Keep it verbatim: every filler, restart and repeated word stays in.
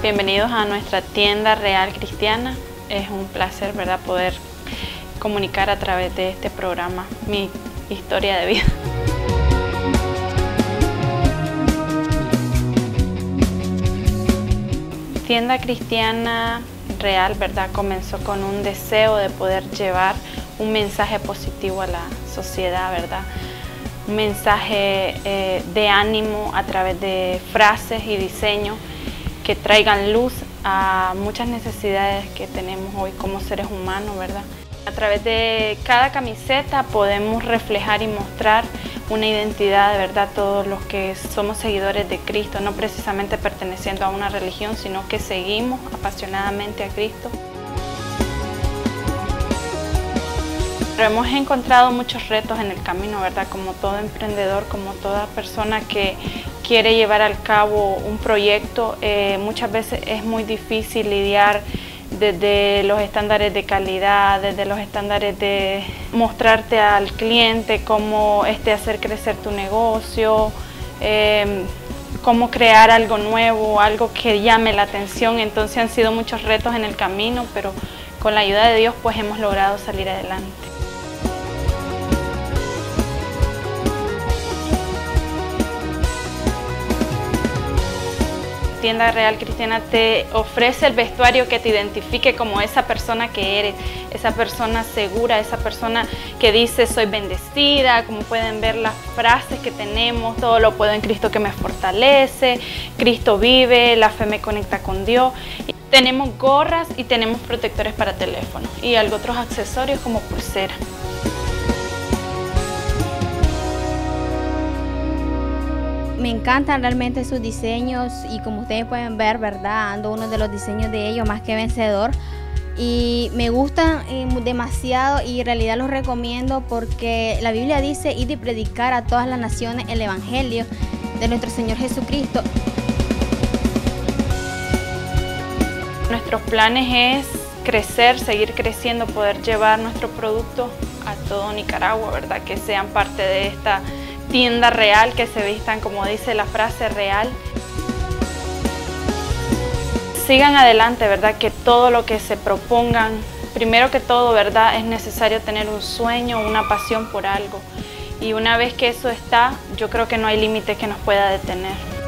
Bienvenidos a nuestra tienda Real Cristiana. Es un placer, ¿verdad?, poder comunicar a través de este programa mi historia de vida. Tienda Cristiana Real, ¿verdad?, comenzó con un deseo de poder llevar un mensaje positivo a la sociedad, ¿verdad? Un mensaje eh, de ánimo a través de frases y diseños que traigan luz a muchas necesidades que tenemos hoy como seres humanos, ¿verdad? A través de cada camiseta podemos reflejar y mostrar una identidad, de verdad, todos los que somos seguidores de Cristo, no precisamente perteneciendo a una religión, sino que seguimos apasionadamente a Cristo. Pero hemos encontrado muchos retos en el camino, ¿verdad? Como todo emprendedor, como toda persona que quiere llevar al cabo un proyecto, eh, muchas veces es muy difícil lidiar desde los estándares de calidad, desde los estándares de mostrarte al cliente cómo este, hacer crecer tu negocio, eh, cómo crear algo nuevo, algo que llame la atención. Entonces han sido muchos retos en el camino, pero con la ayuda de Dios pues hemos logrado salir adelante. Tienda Real Cristiana te ofrece el vestuario que te identifique como esa persona que eres, esa persona segura, esa persona que dice soy bendecida. Como pueden ver las frases que tenemos, todo lo puedo en Cristo que me fortalece, Cristo vive, la fe me conecta con Dios. Y tenemos gorras y tenemos protectores para teléfono y algo otros accesorios como pulsera. Me encantan realmente sus diseños y como ustedes pueden ver, ¿verdad? Ando uno de los diseños de ellos más que vencedor y me gustan eh, demasiado y en realidad los recomiendo porque la Biblia dice ir y predicar a todas las naciones el evangelio de nuestro Señor Jesucristo. Nuestros planes es crecer, seguir creciendo, poder llevar nuestro producto a todo Nicaragua, ¿verdad? Que sean parte de esta tienda real, que se vistan como dice la frase real. Sigan adelante, ¿verdad? Que todo lo que se propongan, primero que todo, ¿verdad?, es necesario tener un sueño, una pasión por algo. Y una vez que eso está, yo creo que no hay límite que nos pueda detener.